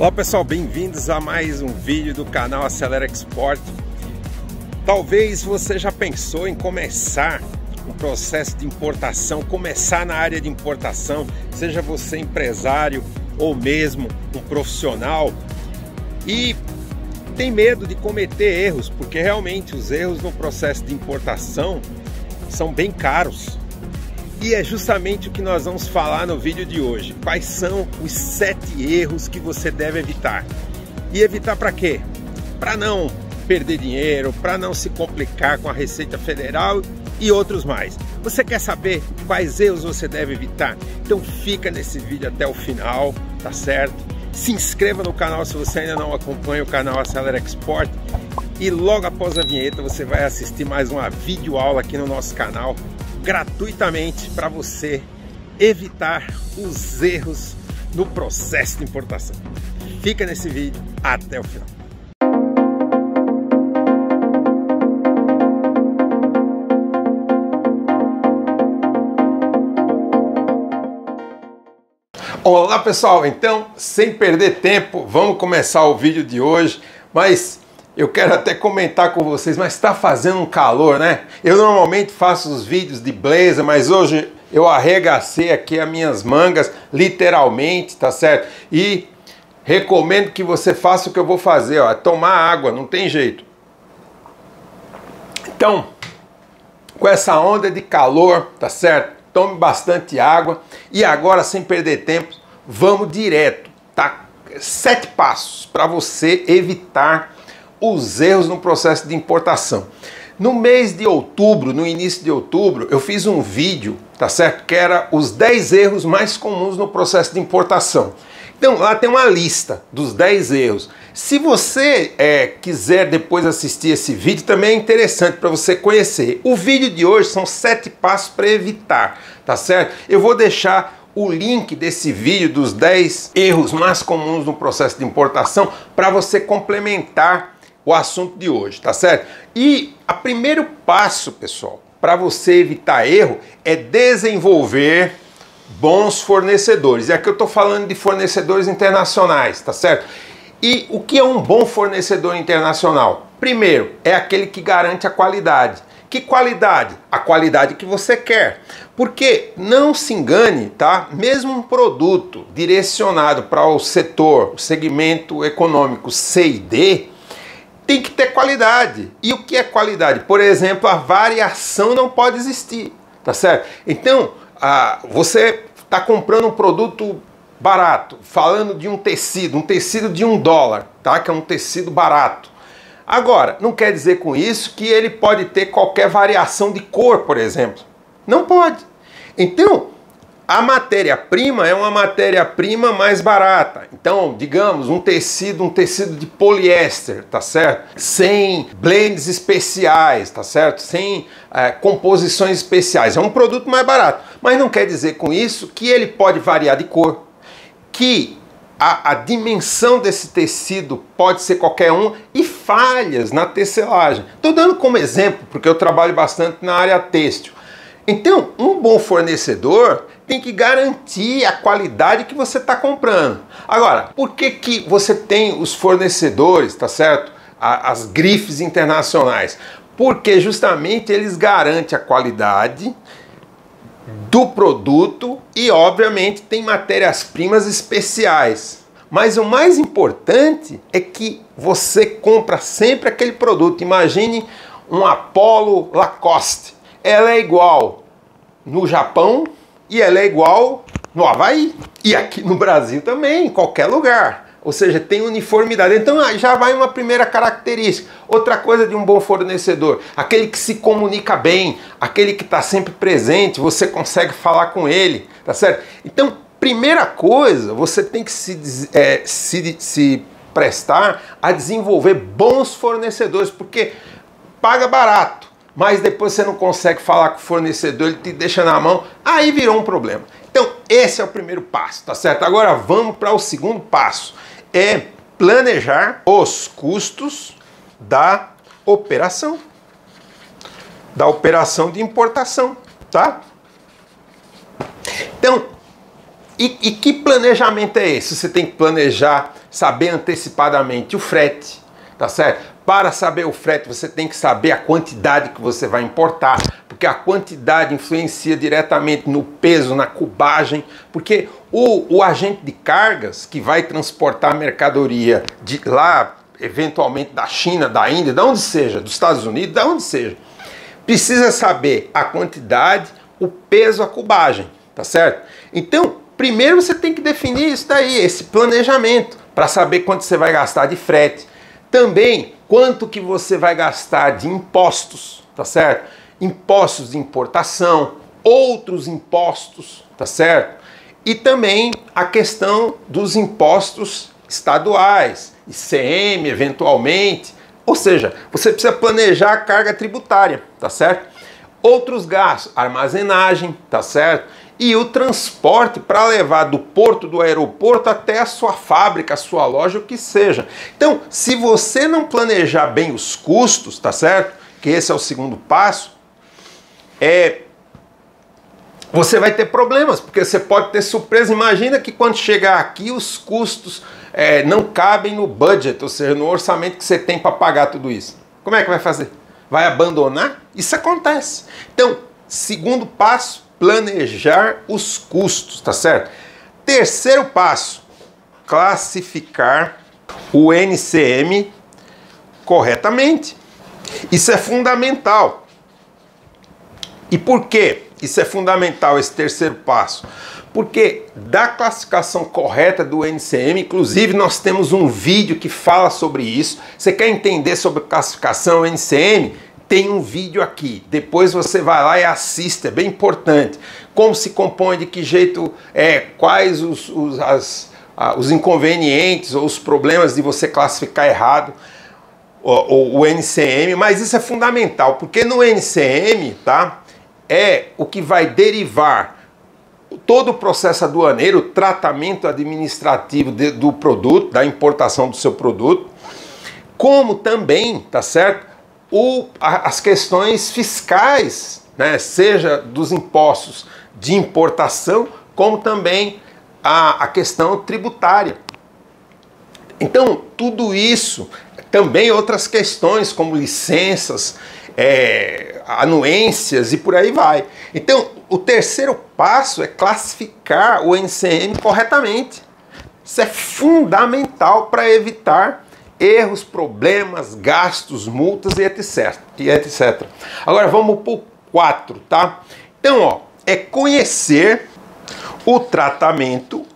Olá pessoal, bem-vindos a mais um vídeo do canal Acelera Export. Talvez você já pensou em começar um processo de importação, começar na área de importação, seja você empresário ou mesmo um profissional, e tem medo de cometer erros, porque realmente os erros no processo de importação são bem caros. E é justamente o que nós vamos falar no vídeo de hoje. Quais são os 7 erros que você deve evitar? E evitar para quê? Para não perder dinheiro, para não se complicar com a Receita Federal e outros mais. Você quer saber quais erros você deve evitar? Então fica nesse vídeo até o final, tá certo? Se inscreva no canal se você ainda não acompanha o canal Acelera Export. E logo após a vinheta você vai assistir mais uma videoaula aqui no nosso canal, gratuitamente, para você evitar os erros no processo de importação. Fica nesse vídeo até o final. Olá pessoal, então sem perder tempo, vamos começar o vídeo de hoje, mas eu quero até comentar com vocês, mas está fazendo um calor, né? Eu normalmente faço os vídeos de blazer, mas hoje eu arregacei aqui as minhas mangas, literalmente, tá certo? E recomendo que você faça o que eu vou fazer, ó, tomar água, não tem jeito. Então, com essa onda de calor, tá certo? Tome bastante água. E agora, sem perder tempo, vamos direto, tá? 7 passos para você evitar os erros no processo de importação. No mês de outubro, no início de outubro, eu fiz um vídeo, tá certo? Que era os 10 erros mais comuns no processo de importação. Então lá tem uma lista dos 10 erros. Se você quiser depois assistir esse vídeo, também é interessante para você conhecer. O vídeo de hoje são 7 passos para evitar, tá certo? Eu vou deixar o link desse vídeo dos 10 erros mais comuns no processo de importação para você complementar o assunto de hoje, tá certo? E o primeiro passo, pessoal, para você evitar erro é desenvolver bons fornecedores. E aqui eu estou falando de fornecedores internacionais, tá certo? E o que é um bom fornecedor internacional? Primeiro, é aquele que garante a qualidade. Que qualidade? A qualidade que você quer. Porque, não se engane, tá? Mesmo um produto direcionado para o setor, o segmento econômico C e D, tem que ter qualidade. E o que é qualidade? Por exemplo, a variação não pode existir, tá certo? Então, você está comprando um produto barato, falando de um tecido de $1, tá? Que é um tecido barato. Agora, não quer dizer com isso que ele pode ter qualquer variação de cor, por exemplo. Não pode. Então, a matéria-prima é uma matéria-prima mais barata. Então, digamos, um tecido de poliéster, tá certo? Sem blends especiais, tá certo? Sem composições especiais. É um produto mais barato. Mas não quer dizer com isso que ele pode variar de cor, que a dimensão desse tecido pode ser qualquer um e falhas na tecelagem. Estou dando como exemplo, porque eu trabalho bastante na área têxtil. Então, um bom fornecedor tem que garantir a qualidade que você está comprando. Agora, por que você tem os fornecedores, tá certo? As grifes internacionais? Porque justamente eles garantem a qualidade do produto e, obviamente, tem matérias-primas especiais. Mas o mais importante é que você compra sempre aquele produto. Imagine um Apollo Lacoste. Ela é igual no Japão e ela é igual no Havaí. E aqui no Brasil também, em qualquer lugar. Ou seja, tem uniformidade. Então já vai uma primeira característica. Outra coisa de um bom fornecedor, aquele que se comunica bem, aquele que está sempre presente, você consegue falar com ele, tá certo? Então, primeira coisa, você tem que se prestar a desenvolver bons fornecedores, porque paga barato, mas depois você não consegue falar com o fornecedor, ele te deixa na mão, aí virou um problema. Então, esse é o primeiro passo, tá certo? Agora vamos para o segundo passo, é planejar os custos da operação de importação, tá? Então, e que planejamento é esse? Você tem que planejar saber antecipadamente o frete, tá certo? Para saber o frete, você tem que saber a quantidade que você vai importar, porque a quantidade influencia diretamente no peso, na cubagem, porque o agente de cargas que vai transportar a mercadoria de lá, eventualmente da China, da Índia, de onde seja, dos Estados Unidos, de onde seja, precisa saber a quantidade, o peso, a cubagem, tá certo? Então, primeiro você tem que definir isso daí, esse planejamento, para saber quanto você vai gastar de frete. Também, quanto que você vai gastar de impostos, tá certo? Impostos de importação, outros impostos, tá certo? E também a questão dos impostos estaduais, ICM eventualmente, ou seja, você precisa planejar a carga tributária, tá certo? Outros gastos, armazenagem, tá certo? E o transporte para levar do porto, do aeroporto até a sua fábrica, a sua loja, o que seja. Então, se você não planejar bem os custos, tá certo? Que esse é o segundo passo, você vai ter problemas, porque você pode ter surpresa. Imagina que quando chegar aqui os custos não cabem no budget, ou seja, no orçamento que você tem para pagar tudo isso. Como é que vai fazer? Vai abandonar? Isso acontece. Então, segundo passo, planejar os custos, tá certo? Terceiro passo, classificar o NCM corretamente. Isso é fundamental. E por quê? Isso é fundamental, esse terceiro passo. Porque da classificação correta do NCM, inclusive nós temos um vídeo que fala sobre isso. Você quer entender sobre classificação NCM? Tem um vídeo aqui, depois você vai lá e assiste, é bem importante. Como se compõe, de que jeito, quais os inconvenientes ou os problemas de você classificar errado o NCM, mas isso é fundamental, porque no NCM, tá, é o que vai derivar todo o processo aduaneiro, o tratamento administrativo do produto, da importação do seu produto, como também, tá certo, as questões fiscais, né, seja dos impostos de importação, como também a questão tributária. Então, tudo isso, também outras questões como licenças, anuências e por aí vai. Então, o terceiro passo é classificar o NCM corretamente. Isso é fundamental para evitar erros, problemas, gastos, multas e etc. Agora vamos para o 4, tá? Então, ó, é conhecer o tratamento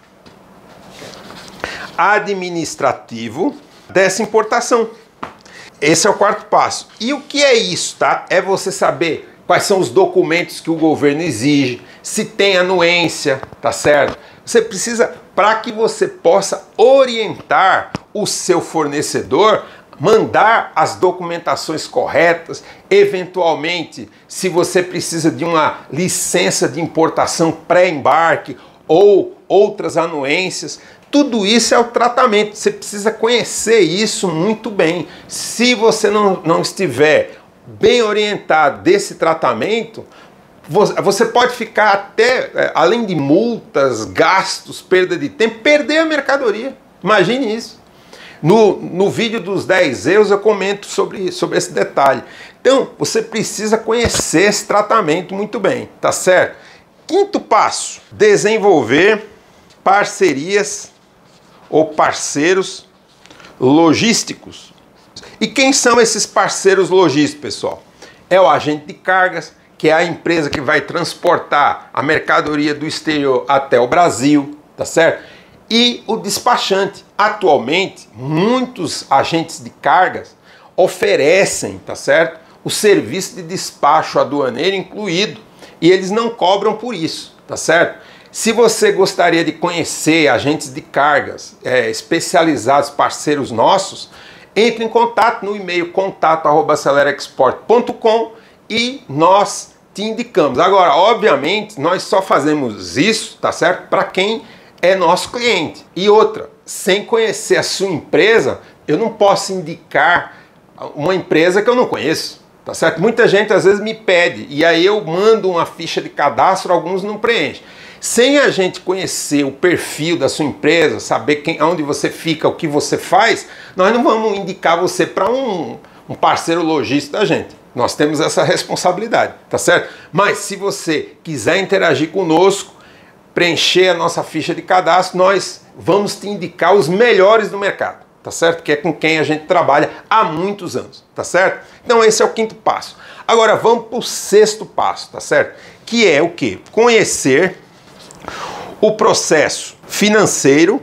administrativo dessa importação. Esse é o quarto passo. E o que é isso, tá? É você saber quais são os documentos que o governo exige, se tem anuência, tá certo? Você precisa, para que você possa orientar o seu fornecedor, mandar as documentações corretas, eventualmente, se você precisa de uma licença de importação pré-embarque ou outras anuências, tudo isso é o tratamento. Você precisa conhecer isso muito bem. Se você não estiver bem orientado desse tratamento, você pode ficar até, além de multas, gastos, perda de tempo, perder a mercadoria. Imagine isso. No vídeo dos 10 erros eu comento sobre esse detalhe. Então, você precisa conhecer esse tratamento muito bem, tá certo? Quinto passo, desenvolver parcerias ou parceiros logísticos. E quem são esses parceiros logísticos, pessoal? É o agente de cargas, que é a empresa que vai transportar a mercadoria do exterior até o Brasil, tá certo? E o despachante. Atualmente, muitos agentes de cargas oferecem, tá certo, o serviço de despacho aduaneiro incluído, e eles não cobram por isso, tá certo? Se você gostaria de conhecer agentes de cargas especializados, parceiros nossos, entre em contato no e-mail contato@aceleraexport.com e nós te indicamos. Agora, obviamente, nós só fazemos isso, tá certo? Para quem é nosso cliente. E outra, sem conhecer a sua empresa, eu não posso indicar uma empresa que eu não conheço. tá certo? Muita gente às vezes me pede, e aí eu mando uma ficha de cadastro, alguns não preenchem. Sem a gente conhecer o perfil da sua empresa, saber onde você fica, o que você faz, nós não vamos indicar você para um parceiro lojista da gente. Nós temos essa responsabilidade, tá certo? Mas se você quiser interagir conosco, preencher a nossa ficha de cadastro, nós vamos te indicar os melhores do mercado, tá certo? Que é com quem a gente trabalha há muitos anos, tá certo? Então esse é o 5º passo. Agora vamos para o 6º passo, tá certo? Que é o quê? Conhecer o processo financeiro,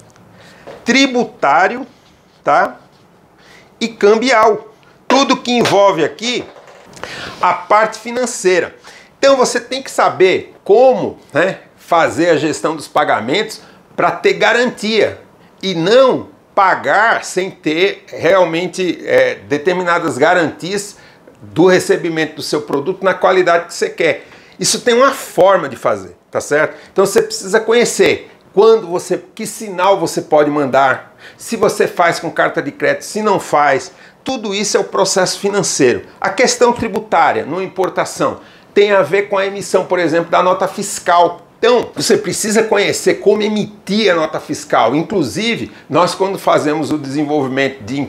tributário, tá? E cambial. Tudo que envolve aqui a parte financeira. Então você tem que saber como, né, fazer a gestão dos pagamentos para ter garantia e não pagar sem ter realmente determinadas garantias do recebimento do seu produto na qualidade que você quer. Isso tem uma forma de fazer, tá certo? Então você precisa conhecer que sinal você pode mandar, se você faz com carta de crédito, se não faz. Tudo isso é o processo financeiro. A questão tributária, no importação, tem a ver com a emissão, por exemplo, da nota fiscal. Então, você precisa conhecer como emitir a nota fiscal. Inclusive, nós quando fazemos o desenvolvimento de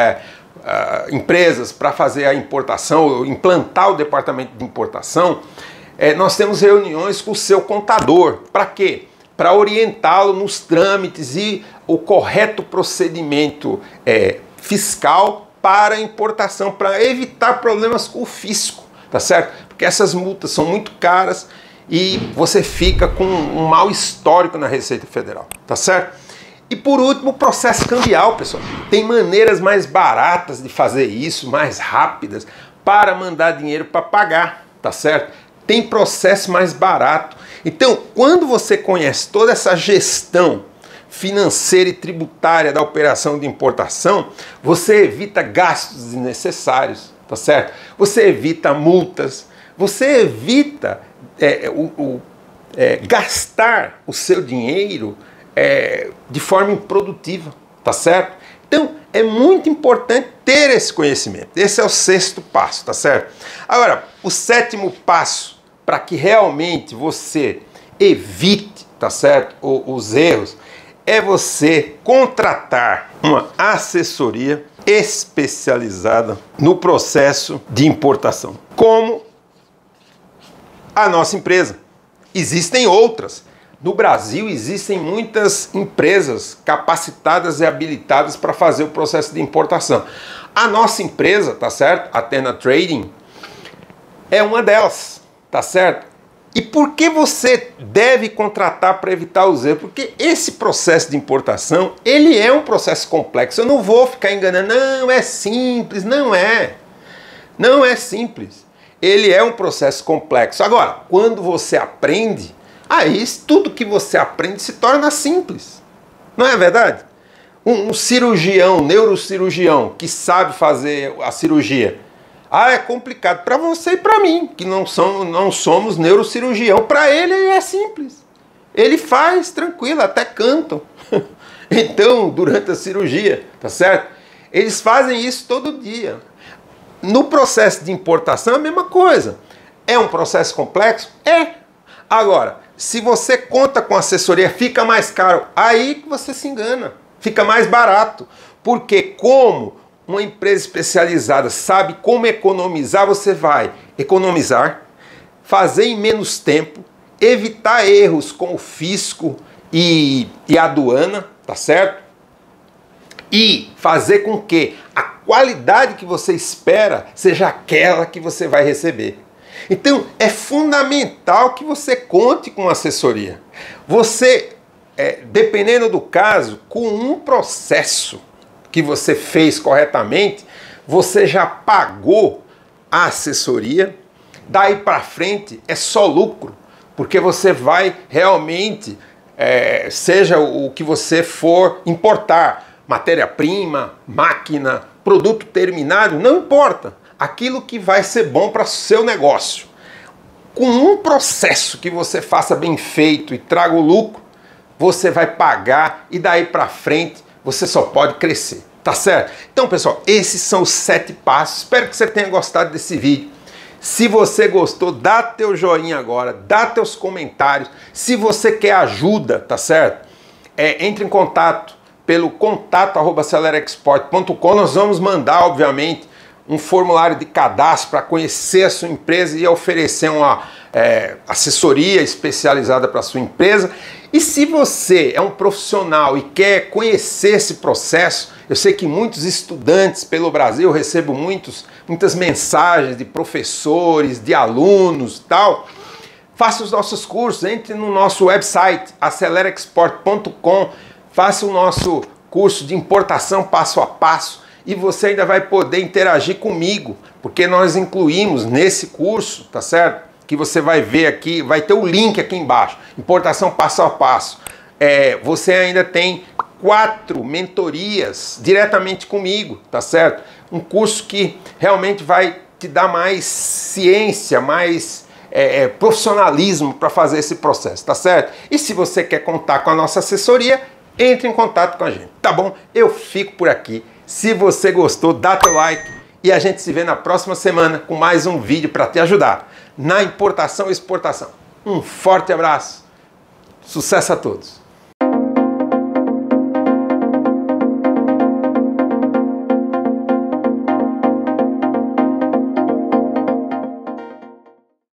empresas para fazer a importação, implantar o departamento de importação, nós temos reuniões com o seu contador. Para quê? Para orientá-lo nos trâmites e o correto procedimento fiscal para a importação, para evitar problemas com o fisco, tá certo? Porque essas multas são muito caras e você fica com um mau histórico na Receita Federal, tá certo? E por último, o processo cambial, pessoal. Tem maneiras mais baratas de fazer isso, mais rápidas, para mandar dinheiro para pagar, tá certo? Tem processo mais barato. Então, quando você conhece toda essa gestão financeira e tributária da operação de importação, você evita gastos desnecessários, tá certo? Você evita multas, você evita gastar o seu dinheiro de forma improdutiva, tá certo? Então, é muito importante ter esse conhecimento. Esse é o 6º passo, tá certo? Agora, o 7º passo, para que realmente você evite, tá certo, os erros, é você contratar uma assessoria especializada no processo de importação, como a nossa empresa. Existem outras. No Brasil existem muitas empresas capacitadas e habilitadas para fazer o processo de importação. A nossa empresa, tá certo? A Tena Trading é uma delas, tá certo? E por que você deve contratar para evitar os erros? Porque esse processo de importação, ele é um processo complexo. Eu não vou ficar enganando, não, é simples, não é. Não é simples. Ele é um processo complexo. Agora, quando você aprende, aí tudo que você aprende se torna simples. Não é verdade? Um cirurgião, neurocirurgião, que sabe fazer a cirurgia, é complicado para você e para mim, que não somos neurocirurgião. Para ele é simples. Ele faz tranquilo, até cantam. Então, durante a cirurgia, tá certo? Eles fazem isso todo dia. No processo de importação é a mesma coisa. É um processo complexo? É. Agora, se você conta com assessoria, fica mais caro. Aí que você se engana. Fica mais barato. Porque como uma empresa especializada sabe como economizar, você vai economizar, fazer em menos tempo, evitar erros com o fisco e a aduana, tá certo? E fazer com que a qualidade que você espera seja aquela que você vai receber. Então, é fundamental que você conte com assessoria. Você, dependendo do caso, com um processo que você fez corretamente, você já pagou a assessoria, daí para frente é só lucro, porque você vai realmente, seja o que você for importar, matéria-prima, máquina, produto terminado, não importa, aquilo que vai ser bom para o seu negócio. Com um processo que você faça bem feito e traga o lucro, você vai pagar e daí para frente você só pode crescer, Tá certo? Então, pessoal, esses são os 7 passos. Espero que você tenha gostado desse vídeo. Se você gostou, dá teu joinha agora, dá teus comentários. Se você quer ajuda, tá certo? Entre em contato pelo contato@acelerexport.com. Nós vamos mandar, obviamente, um formulário de cadastro para conhecer a sua empresa e oferecer uma assessoria especializada para a sua empresa. E se você é um profissional e quer conhecer esse processo, eu sei que muitos estudantes pelo Brasil, eu recebo muitas mensagens de professores, de alunos e tal. Faça os nossos cursos, entre no nosso website, acelerexport.com, faça o nosso curso de importação passo a passo e você ainda vai poder interagir comigo, porque nós incluímos nesse curso, tá certo? Que você vai ver aqui, vai ter o link aqui embaixo, importação passo a passo. Você ainda tem 4 mentorias diretamente comigo, tá certo? Um curso que realmente vai te dar mais ciência, mais profissionalismo para fazer esse processo, tá certo? E se você quer contar com a nossa assessoria, entre em contato com a gente, tá bom? Eu fico por aqui. Se você gostou, dá teu like e a gente se vê na próxima semana com mais um vídeo para te ajudar na importação e exportação. Um forte abraço, sucesso a todos!